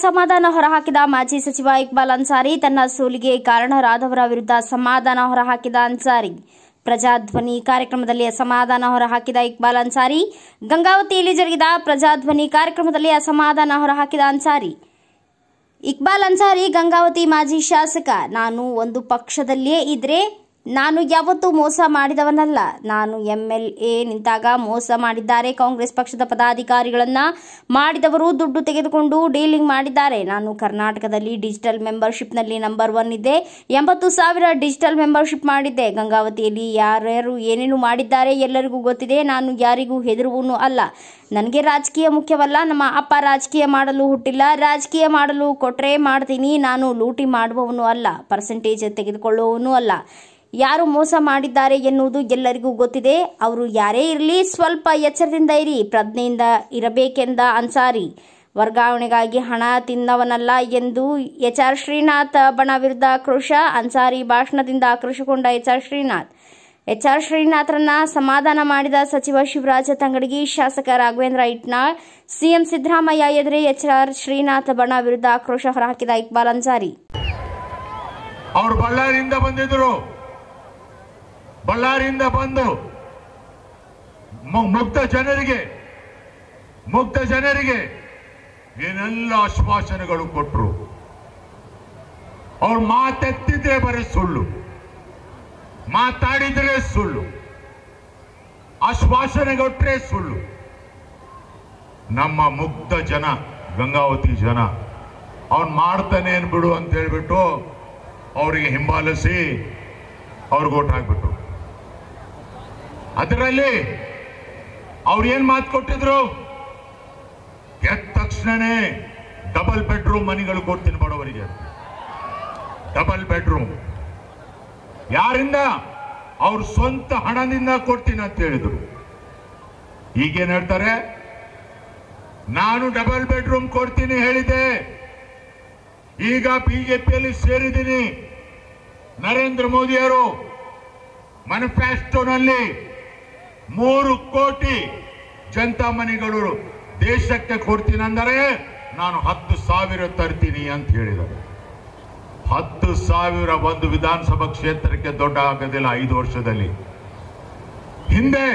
ಅಸಮಾಧಾನ ಹೊರಹಾಕಿದ ಮಾಜಿ ಸಚಿವ ಇಕ್ಬಾಲ್ ಅನ್ಸಾರಿ ತನ್ನ ಸೋಲಿಗೆ ಕಾರಣರಾದವರ ವಿರುದ್ಧ ಅಸಮಾಧಾನ ಹೊರಹಾಕಿದ ಅನ್ಸಾರಿ. ಪ್ರಜಾಧ್ವನಿ ಕಾರ್ಯಕ್ರಮದಲ್ಲಿ ಅಸಮಾಧಾನ ಹೊರಹಾಕಿದ ಇಕ್ಬಾಲ್ ಅನ್ಸಾರಿ. ಗಂಗಾವತಿಯಲ್ಲಿ ಜರುಗಿದ ಪ್ರಜಾಧ್ವನಿ ಕಾರ್ಯಕ್ರಮದಲ್ಲಿ ಅಸಮಾಧಾನ ಹೊರಹಾಕಿದ ಅನ್ಸಾರಿ. ಇಕ್ಬಾಲ್ ಅನ್ಸಾರಿ ಗಂಗಾವತಿ ಮಾಜಿ ಶಾಸಕ. ನಾನು ಒಂದು ಪಕ್ಷದಲ್ಲಿಯೇ ಇದ್ರೆ ನಾನು ಯಾವತ್ತೂ ಮೋಸ ಮಾಡಿದವನಲ್ಲ. ನಾನು MLA ನಿಂತಾಗ ಮೋಸ ಮಾಡಿದ್ದಾರೆ. ಕಾಂಗ್ರೆಸ್ ಪಕ್ಷದ ಪದಾಧಿಕಾರಿಗಳನ್ನ ಮಾಡಿದವರು ದುಡ್ಡು ತೆಗೆದುಕೊಂಡು ಡೀಲಿಂಗ್ ಮಾಡಿದ್ದಾರೆ. ನಾನು ಕರ್ನಾಟಕದಲ್ಲಿ ಡಿಜಿಟಲ್ ಮೆಂಬರ್ಶಿಪ್ನಲ್ಲಿ ನಂಬರ್ 1 ಇದ್ದೆ. 80,000 ಡಿಜಿಟಲ್ ಮೆಂಬರ್ಶಿಪ್ ಮಾಡಿದ್ದೆ. ಗಂಗಾವತಿಯಲ್ಲಿ ಯಾರ್ಯಾರು ಏನೇನು ಮಾಡಿದ್ದಾರೆ ಎಲ್ಲರಿಗೂ ಗೊತ್ತಿದೆ. ನಾನು ಯಾರಿಗೂ ಹೆದರುವನು ಅಲ್ಲ. ನನಗೆ ರಾಜಕೀಯ ಮುಖ್ಯವಲ್ಲ. ನಮ್ಮ ಅಪ್ಪ ರಾಜಕೀಯ ಮಾಡಲು ಹುಟ್ಟಿಲ್ಲ. ರಾಜಕೀಯ ಮಾಡಲು ಕೊಟ್ರೆ ಮಾಡ್ತೀನಿ. ನಾನು ಲೂಟಿ ಮಾಡುವವನು ಅಲ್ಲ. ಪರ್ಸೆಂಟೇಜ್ ತೆಗೆದುಕೊಳ್ಳುವವನು ಅಲ್ಲ. ಯಾರು ಮೋಸ ಮಾಡಿದ್ದಾರೆ ಎನ್ನುವುದು ಎಲ್ಲರಿಗೂ ಗೊತ್ತಿದೆ. ಅವರು ಯಾರೇ ಇರಲಿ ಸ್ವಲ್ಪ ಎಚ್ಚರದಿಂದ ಇರಿ, ಪ್ರಜ್ಞೆಯಿಂದ ಇರಬೇಕೆಂದ ಅನ್ಸಾರಿ. ವರ್ಗಾವಣೆಗಾಗಿ ಹಣ ತಿನ್ನವನಲ್ಲ ಎಂದು HR ಶ್ರೀನಾಥ್ ಬಣ ವಿರುದ್ಧ ಆಕ್ರೋಶ. ಅನ್ಸಾರಿ ಭಾಷಣದಿಂದ ಆಕ್ರೋಶಗೊಂಡ HR ಶ್ರೀನಾಥ್ರನ್ನ ಸಮಾಧಾನ ಮಾಡಿದ ಸಚಿವ ಶಿವರಾಜ ತಂಗಡಗಿ, ಶಾಸಕ ರಾಘವೇಂದ್ರ ಇಟ್ನಾಳ್. CM ಸಿದ್ದರಾಮಯ್ಯ ಎದುರೇ HR ಶ್ರೀನಾಥ್ ಬಣ ವಿರುದ್ಧ ಆಕ್ರೋಶ ಹೊರಹಾಕಿದ ಇಕ್ಬಾಲ್ ಅನ್ಸಾರಿ. ಅವರು ಬಳ್ಳಾರಿಯಿಂದ ಬಂದು ಮುಗ್ಧ ಜನರಿಗೆ ಏನೆಲ್ಲ ಆಶ್ವಾಸನೆಗಳು ಕೊಟ್ಟರು. ಅವ್ರು ಮಾತೆತ್ತಿದ್ರೆ ಬರೀ ಸುಳ್ಳು, ಮಾತಾಡಿದ್ರೆ ಸುಳ್ಳು, ಆಶ್ವಾಸನೆ ಕೊಟ್ರೆ ಸುಳ್ಳು. ನಮ್ಮ ಮುಗ್ಧ ಜನ, ಗಂಗಾವತಿ ಜನ ಅವ್ನು ಮಾಡ್ತಾನೆ ಬಿಡು ಅಂತ ಹೇಳ್ಬಿಟ್ಟು ಅವರಿಗೆ ಹಿಂಬಾಲಿಸಿ ಅವ್ರಿಗೆ ಓಟ್ ಹಾಕ್ಬಿಟ್ರು. ಅದರಲ್ಲಿ ಅವ್ರು ಏನ್ ಮಾತು ಕೊಟ್ಟಿದ್ರು? ಗೆದ್ದ ತಕ್ಷಣನೇ ಡಬಲ್ ಬೆಡ್ರೂಮ್ ಮನೆಗಳು ಕೊಡ್ತೀನಿ ಬಡವರಿಗೆ. ಡಬಲ್ ಬೆಡ್ರೂಮ್ ಯಾರಿಂದ? ಅವ್ರ ಸ್ವಂತ ಹಣದಿಂದ ಕೊಡ್ತೀನಿ ಅಂತ ಹೇಳಿದ್ರು. ಈಗೇನ್ ಹೇಳ್ತಾರೆ? ನಾನು ಡಬಲ್ ಬೆಡ್ರೂಮ್ ಕೊಡ್ತೀನಿ ಹೇಳಿದೆ, ಈಗ ಬಿಜೆಪಿಯಲ್ಲಿ ಸೇರಿದ್ದೀನಿ. ನರೇಂದ್ರ ಮೋದಿಯವರು ಮ್ಯಾನಿಫೆಸ್ಟೋನಲ್ಲಿ 3 ಕೋಟಿ ಜನತಾ ಮನೆಗಳು ದೇಶಕ್ಕೆ ಕೊಡ್ತೀನಿ ಅಂದರೆ ನಾನು 10,000 ತರ್ತೀನಿ ಅಂತ ಹೇಳಿದ್ದಾರೆ. 10,000 ಒಂದು ವಿಧಾನಸಭಾ ಕ್ಷೇತ್ರಕ್ಕೆ ದೊಡ್ಡ ಆಗೋದಿಲ್ಲ 5 ವರ್ಷದಲ್ಲಿ. ಹಿಂದೆ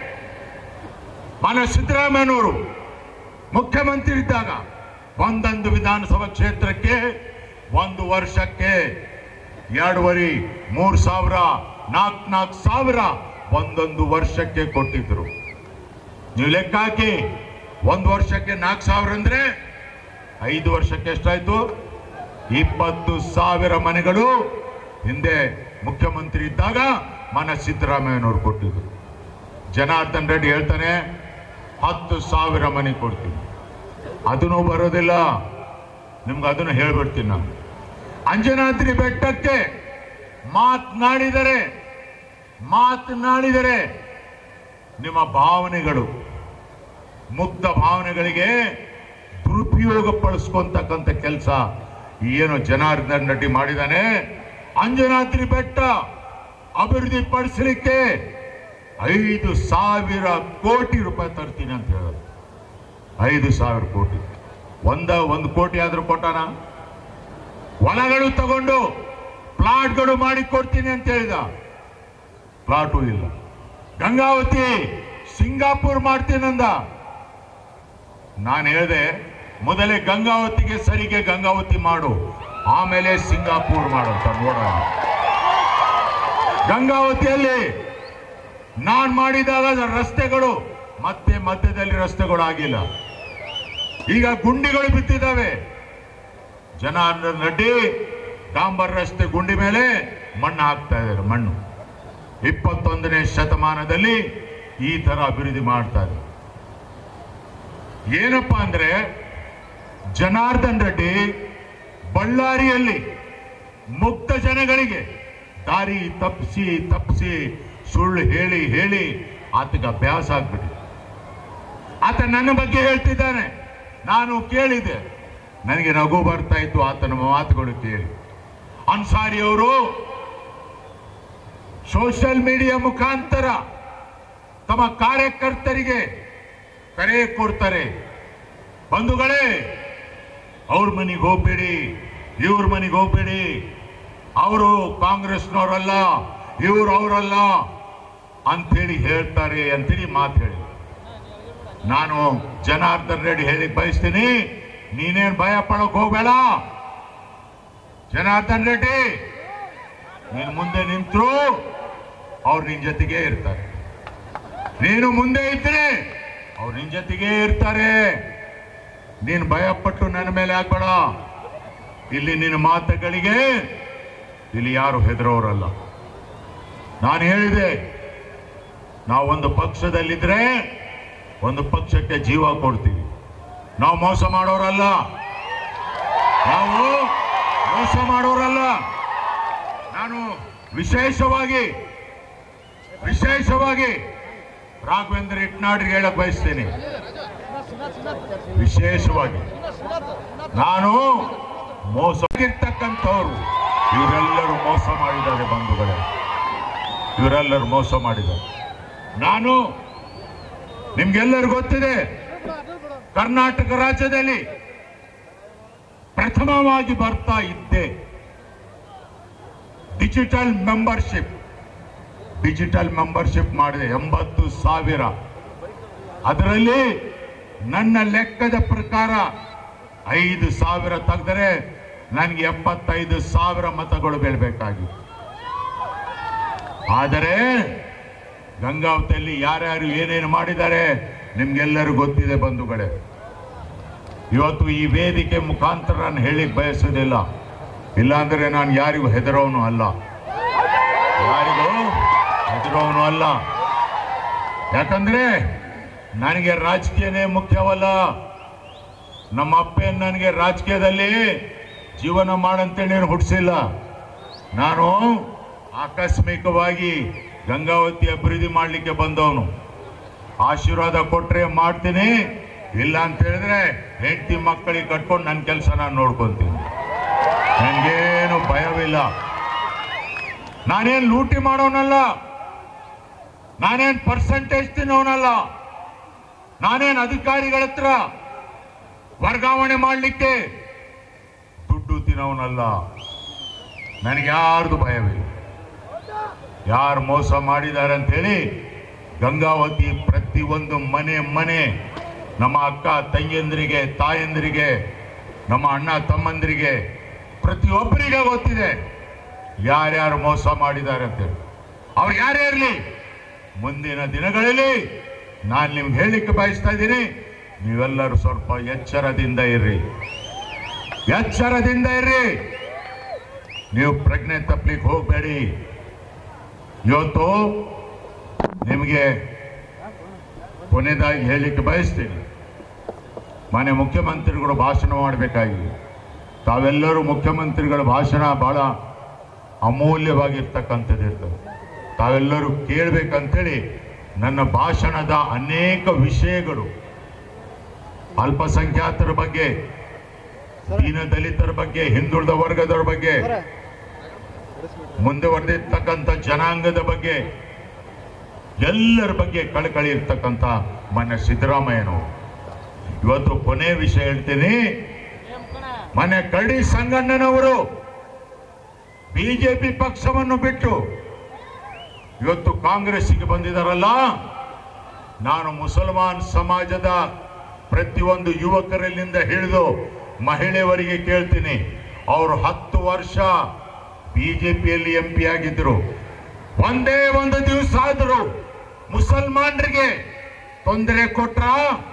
ಮಾನ್ಯ ಸಿದ್ದರಾಮಯ್ಯನವರು ಮುಖ್ಯಮಂತ್ರಿ ಇದ್ದಾಗ ಒಂದೊಂದು ವಿಧಾನಸಭಾ ಕ್ಷೇತ್ರಕ್ಕೆ 1 ವರ್ಷಕ್ಕೆ 2,500, 3,000, 4,000 ಒಂದೊಂದು ವರ್ಷಕ್ಕೆ ಕೊಟ್ಟಿದ್ರು. ನೀವು ಲೆಕ್ಕ ಹಾಕಿ, 1 ವರ್ಷಕ್ಕೆ 4,000 ಅಂದ್ರೆ 5 ವರ್ಷಕ್ಕೆ ಎಷ್ಟಾಯ್ತು? 20,000 ಮನೆಗಳು ಹಿಂದೆ ಮುಖ್ಯಮಂತ್ರಿ ಇದ್ದಾಗ ಮಾನ್ಯ ಸಿದ್ದರಾಮಯ್ಯನವರು ಕೊಟ್ಟಿದ್ರು. ಜನಾರ್ದನ್ ರೆಡ್ಡಿ ಹೇಳ್ತಾನೆ 10,000 ಮನೆ ಕೊಡ್ತೀನಿ. ಅದನ್ನು ಬರೋದಿಲ್ಲ. ನಿಮ್ಗೆ ಅದನ್ನು ಹೇಳ್ಬಿಡ್ತೀನಿ ನಾನು. ಅಂಜನಾದ್ರಿ ಬೆಟ್ಟಕ್ಕೆ ಮಾತನಾಡಿದರೆ ನಿಮ್ಮ ಭಾವನೆಗಳು, ಮುಗ್ಧ ಭಾವನೆಗಳಿಗೆ ದುರುಪಯೋಗ ಪಡಿಸ್ಕೊಂತಕ್ಕಂಥ ಕೆಲಸ ಏನು ಜನಾರ್ದನ್ ರೆಡ್ಡಿ ಮಾಡಿದಾನೆ. ಅಂಜನಾದ್ರಿ ಬೆಟ್ಟ ಅಭಿವೃದ್ಧಿ ಪಡಿಸಲಿಕ್ಕೆ 5,000 ಕೋಟಿ ರೂಪಾಯಿ ತರ್ತೀನಿ ಅಂತ ಹೇಳೋದು. 5,000 ಕೋಟಿ. 1 ಕೋಟಿ ಆದ್ರೂ ಕೊಟ್ಟಾನ? ಹೊಲಗಳು ತಗೊಂಡು ಪ್ಲಾಟ್ಗಳು ಮಾಡಿ ಕೊಡ್ತೀನಿ ಅಂತ ಹೇಳಿದ. ಪ್ಲಾಟು ಇಲ್ಲ. ಗಂಗಾವತಿ ಸಿಂಗಾಪುರ್ ಮಾಡ್ತೀನಂದ. ನಾನು ಹೇಳಿದೆ, ಮೊದಲೇ ಗಂಗಾವತಿಗೆ ಸರಿಗೆ ಗಂಗಾವತಿ ಮಾಡು, ಆಮೇಲೆ ಸಿಂಗಾಪುರ್ ಮಾಡಂತ ನೋಡೋಣ. ಗಂಗಾವತಿಯಲ್ಲಿ ನಾನು ಮಾಡಿದಾಗ ರಸ್ತೆಗಳು ಮತ್ತೆ ಮಧ್ಯದಲ್ಲಿ ರಸ್ತೆಗಳು ಆಗಿಲ್ಲ. ಈಗ ಗುಂಡಿಗಳು ಬಿದ್ದಿದ್ದಾವೆ. ಜನಾರ್ದನ್ ರೆಡ್ಡಿ ಡಾಂಬರ್ ರಸ್ತೆ ಗುಂಡಿ ಮೇಲೆ ಮಣ್ಣು ಹಾಕ್ತಾ ಇದ್ದಾರೆ. ಮಣ್ಣು 21ನೇ ಶತಮಾನದಲ್ಲಿ ಈ ತರ ಅಭಿವೃದ್ಧಿ ಮಾಡ್ತಾ ಇದ್ದಾರೆ. ಏನಪ್ಪಾ ಅಂದ್ರೆ ಜನಾರ್ದನ್ ರೆಡ್ಡಿ ಬಳ್ಳಾರಿಯಲ್ಲಿ ಮುಕ್ತ ಜನಗಳಿಗೆ ದಾರಿ ತಪ್ಪಿಸಿ ಸುಳ್ಳು ಹೇಳಿ ಆತಗೆ ಅಭ್ಯಾಸ ಆಗ್ಬಿಟ್ಟಿದೆ. ಆತ ನನ್ನ ಬಗ್ಗೆ ಹೇಳ್ತಿದ್ದಾನೆ. ನಾನು ಕೇಳಿದೆ, ನನಗೆ ನಗು ಬರ್ತಾ ಇತ್ತು ಆತನ ಮಾತುಗಳು ಕೇಳಿ. ಅನ್ಸಾರಿ ಅವರು ಸೋಷಿಯಲ್ ಮೀಡಿಯಾ ಮುಖಾಂತರ ತಮ್ಮ ಕಾರ್ಯಕರ್ತರಿಗೆ ಕರೆ ಕೊಡ್ತಾರೆ. ಬಂಧುಗಳೇ, ಅವ್ರ ಮನೆಗೆ ಹೋಗ್ಬೇಡಿ, ಇವ್ರ ಮನೆಗೆ ಹೋಗ್ಬೇಡಿ, ಅವರು ಕಾಂಗ್ರೆಸ್ನವರಲ್ಲ, ಇವರು ಅವರಲ್ಲ ಅಂಥೇಳಿ ಹೇಳ್ತಾರೆ ಅಂತೇಳಿ ಮಾತು ಹೇಳಿ. ನಾನು ಜನಾರ್ದನ್ ರೆಡ್ಡಿ ಹೇಳಿ ಬಯಸ್ತೀನಿ, ನೀನೇನು ಭಯ ಪಡೋಕೆ ಹೋಗಬೇಡ. ಜನಾರ್ದನ್ ರೆಡ್ಡಿ ನೀನು ಮುಂದೆ ನಿಂತರು ಅವ್ರು ನಿನ್ ಜೊತೆಗೆ ಇರ್ತಾರೆ, ನೀನು ಮುಂದೆ ಇದ್ರೆ ಅವ್ರು ನಿನ್ ಜೊತೆಗೆ ಇರ್ತಾರೆ. ನೀನು ಭಯಪಟ್ಟು ನನ್ನ ಮೇಲೆ ಆಗ್ಬೇಡ. ಇಲ್ಲಿ ನಿನ್ನ ಮಾತುಗಳಿಗೆ ಇಲ್ಲಿ ಯಾರು ಹೆದರೋರಲ್ಲ. ನಾನು ಹೇಳಿದೆ, ನಾವು ಒಂದು ಪಕ್ಷದಲ್ಲಿದ್ರೆ ಒಂದು ಪಕ್ಷಕ್ಕೆ ಜೀವ ಕೊಡ್ತೀವಿ. ನಾವು ಮೋಸ ಮಾಡೋರಲ್ಲ, ನಾವು ಮೋಸ ಮಾಡೋರಲ್ಲ. ನಾನು ವಿಶೇಷವಾಗಿ ರಾಘವೇಂದ್ರ ಇಟ್ನಾಡ್ರಿಗೆ ಹೇಳಕ್ ಬಯಸ್ತೇನೆ. ವಿಶೇಷವಾಗಿ ನಾನು ಮೋಸಕ್ಕಿರ್ತಕ್ಕಂಥವ್ರು ಇವರೆಲ್ಲರೂ ಮೋಸ ಮಾಡಿದ್ದಾರೆ ಬಂಧುಗಳೇ, ಇವರೆಲ್ಲರೂ ಮೋಸ ಮಾಡಿದ್ದಾರೆ. ನಾನು ನಿಮ್ಗೆಲ್ಲರೂ ಗೊತ್ತಿದೆ, ಕರ್ನಾಟಕ ರಾಜ್ಯದಲ್ಲಿ ಪ್ರಥಮವಾಗಿ ಬರ್ತಾ ಇದ್ದೆ ಡಿಜಿಟಲ್ ಮೆಂಬರ್ಶಿಪ್ ಮಾಡಿದೆ 80,000. ಅದರಲ್ಲಿ ನನ್ನ ಲೆಕ್ಕದ ಪ್ರಕಾರ 5,000 ತೆಗೆದರೆ ನನಗೆ 75,000 ಮತಗಳು ಬೀಳಬೇಕಾಗಿತ್ತು. ಆದರೆ ಗಂಗಾವತಿಯಲ್ಲಿ ಯಾರ್ಯಾರು ಏನೇನು ಮಾಡಿದ್ದಾರೆ ನಿಮ್ಗೆಲ್ಲರೂ ಗೊತ್ತಿದೆ ಬಂಧುಗಳೇ. ಇವತ್ತು ಈ ವೇದಿಕೆ ಮುಖಾಂತರ ನಾನು ಹೇಳಿಕ್ ಬಯಸೋದಿಲ್ಲ, ಇಲ್ಲಾಂದ್ರೆ ನಾನು ಯಾರಿಗೂ ಹೆದರೋನು ಅಲ್ಲ, ಯಾಕಂದ್ರೆ ನನಗೆ ರಾಜಕೀಯನೇ ಮುಖ್ಯವಲ್ಲ. ನಮ್ಮ ಅಪ್ಪೇನು ನನಗೆ ರಾಜಕೀಯದಲ್ಲಿ ಜೀವನ ಮಾಡಂತೇಳಿ ಹುಟ್ಟಿಸಿಲ್ಲ. ನಾನು ಆಕಸ್ಮಿಕವಾಗಿ ಗಂಗಾವತಿ ಅಭಿವೃದ್ಧಿ ಮಾಡಲಿಕ್ಕೆ ಬಂದವನು. ಆಶೀರ್ವಾದ ಕೊಟ್ರೆ ಮಾಡ್ತೀನಿ, ಇಲ್ಲ ಅಂತ ಹೇಳಿದ್ರೆ ಹೆಂಡತಿ ಮಕ್ಕಳಿಗೆ ಕಟ್ಕೊಂಡು ನನ್ನ ಕೆಲಸ ನಾನು ನೋಡ್ಕೊಂತೀನಿ. ನನಗೇನು ಭಯವಿಲ್ಲ. ನಾನೇನು ಲೂಟಿ ಮಾಡೋನಲ್ಲ, ನಾನೇನು ಪರ್ಸೆಂಟೇಜ್ ತಿನ್ನೋನಲ್ಲ, ನಾನೇನು ಅಧಿಕಾರಿಗಳ ಹತ್ರ ವರ್ಗಾವಣೆ ಮಾಡಲಿಕ್ಕೆ ದುಡ್ಡು ತಿನ್ನೋನಲ್ಲ. ನನಗೆ ಯಾರ್ದು ಭಯವಿಲ್ಲ. ಯಾರು ಮೋಸ ಮಾಡಿದ್ದಾರೆ ಅಂತ ಹೇಳಿ ಗಂಗಾವತಿ ಪ್ರತಿಯೊಂದು ಮನೆ ನಮ್ಮ ಅಕ್ಕ ತಂಗಿಯಂದರಿಗೆ, ತಾಯಂದರಿಗೆ, ನಮ್ಮ ಅಣ್ಣ ತಮ್ಮಂದರಿಗೆ, ಪ್ರತಿಯೊಬ್ಬರಿಗೆ ಗೊತ್ತಿದೆ ಯಾರ್ಯಾರು ಮೋಸ ಮಾಡಿದ್ದಾರೆ ಅಂತೇಳಿ. ಅವ್ರು ಯಾರೇ ಇರಲಿ, ಮುಂದಿನ ದಿನಗಳಲ್ಲಿ ನಾನು ನಿಮ್ಗೆ ಹೇಳಲಿಕ್ಕೆ ಬಯಸ್ತಾ ಇದ್ದೀನಿ, ನೀವೆಲ್ಲರೂ ಸ್ವಲ್ಪ ಎಚ್ಚರದಿಂದ ಇರ್ರಿ. ನೀವು ಪ್ರಜ್ಞೆ ತಪ್ಪಲಿಕ್ಕೆ ಹೋಗಬೇಡಿ. ಇವತ್ತು ನಿಮಗೆ ಕೊನೆಯದಾಗಿ ಹೇಳಲಿಕ್ಕೆ ಬಯಸ್ತೀನಿ, ಮಾನ್ಯ ಮುಖ್ಯಮಂತ್ರಿಗಳು ಭಾಷಣ ಮಾಡಬೇಕಾಗಿದೆ. ತಾವೆಲ್ಲರೂ ಮುಖ್ಯಮಂತ್ರಿಗಳ ಭಾಷಣ ಬಹಳ ಅಮೂಲ್ಯವಾಗಿರ್ತಕ್ಕಂಥದ್ದು ಇರ್ತದೆ. ತಾವೆಲ್ಲರೂ ಕೇಳಬೇಕಂತೇಳಿ ನನ್ನ ಭಾಷಣದ ಅನೇಕ ವಿಷಯಗಳು ಅಲ್ಪಸಂಖ್ಯಾತರ ಬಗ್ಗೆ, ದೀನ ದಲಿತರ ಬಗ್ಗೆ, ಹಿಂದುಳಿದ ವರ್ಗದವರ ಬಗ್ಗೆ, ಮುಂದುವರೆದಿರ್ತಕ್ಕಂಥ ಜನಾಂಗದ ಬಗ್ಗೆ, ಎಲ್ಲರ ಬಗ್ಗೆ ಕಳಕಳಿ ಇರ್ತಕ್ಕಂಥ ಮಾನ್ಯ ಸಿದ್ದರಾಮಯ್ಯನವರು. ಇವತ್ತು ಕೊನೆ ವಿಷಯ ಹೇಳ್ತೀನಿ. ಮಾನ್ಯ ಕರಡಿ ಸಂಗಣ್ಣನವರು ಬಿಜೆಪಿ ಪಕ್ಷವನ್ನು ಬಿಟ್ಟು ಇವತ್ತು ಕಾಂಗ್ರೆಸ್ಸಿಗೆ ಬಂದಿದ್ದಾರಲ್ಲ, ನಾನು ಮುಸಲ್ಮಾನ್ ಸಮಾಜದ ಪ್ರತಿಯೊಂದು ಯುವಕರಲ್ಲಿಂದ ಹಿಡಿದು ಮಹಿಳೆಯರಿಗೆ ಕೇಳ್ತೀನಿ, ಅವರು 10 ವರ್ಷ ಬಿಜೆಪಿಯಲ್ಲಿ MP ಆಗಿದ್ರು, ಒಂದೇ ಒಂದು ದಿವಸ ಆದರೂ ಮುಸಲ್ಮಾನರಿಗೆ ತೊಂದರೆ ಕೊಟ್ರ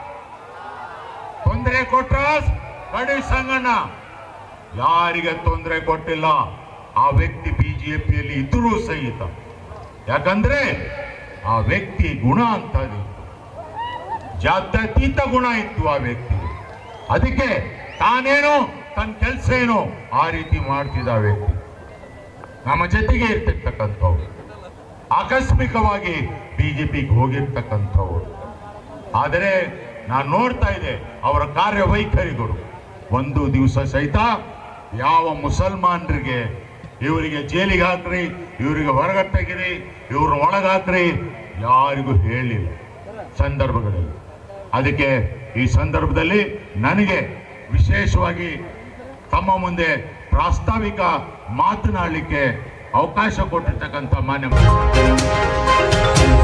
ಕರಡಿ ಸಂಗಣ್ಣ? ಯಾರಿಗೆ ತೊಂದರೆ ಕೊಟ್ಟಿಲ್ಲ. ಆ ವ್ಯಕ್ತಿ ಬಿಜೆಪಿಯಲ್ಲಿ ಇದ್ರೂ ಸಹಿತ, ಯಾಕಂದ್ರೆ ಆ ವ್ಯಕ್ತಿ ಗುಣ ಅಂತದ್ದು, ಜಾತ್ಯತೀತ ಗುಣ ಇತ್ತು ಆ ವ್ಯಕ್ತಿ. ಅದಕ್ಕೆ ತಾನೇನೋ ತನ್ನ ಕೆಲಸ ಏನೋ ಆ ರೀತಿ ಮಾಡ್ತಿದ್ದ ಆ ವ್ಯಕ್ತಿ. ನಮ್ಮ ಜೊತೆಗೆ ಇರ್ತಿರ್ತಕ್ಕಂಥವ್ರು, ಆಕಸ್ಮಿಕವಾಗಿ ಬಿಜೆಪಿಗೆ ಹೋಗಿರ್ತಕ್ಕಂಥವ್ರು. ಆದರೆ ನಾನು ನೋಡ್ತಾ ಇದ್ದೆ ಅವರ ಕಾರ್ಯವೈಖರಿಗಳು. ಒಂದು ದಿವಸ ಸಹಿತ ಯಾವ ಮುಸಲ್ಮಾನರಿಗೆ ಇವರಿಗೆ ಜೈಲಿಗೆ ಹಾಕ್ರಿ, ಇವರಿಗೆ ಹೊರಗೆ ತೆಗಿರಿ, ಇವ್ರನ್ನ ಒಳಗಾಕ್ರಿ ಯಾರಿಗೂ ಹೇಳಿಲ್ಲ ಸಂದರ್ಭಗಳಲ್ಲಿ. ಅದಕ್ಕೆ ಈ ಸಂದರ್ಭದಲ್ಲಿ ನನಗೆ ವಿಶೇಷವಾಗಿ ತಮ್ಮ ಮುಂದೆ ಪ್ರಾಸ್ತಾವಿಕ ಮಾತನಾಡಲಿಕ್ಕೆ ಅವಕಾಶ ಕೊಟ್ಟಿರ್ತಕ್ಕಂಥ ಮಾನ್ಯ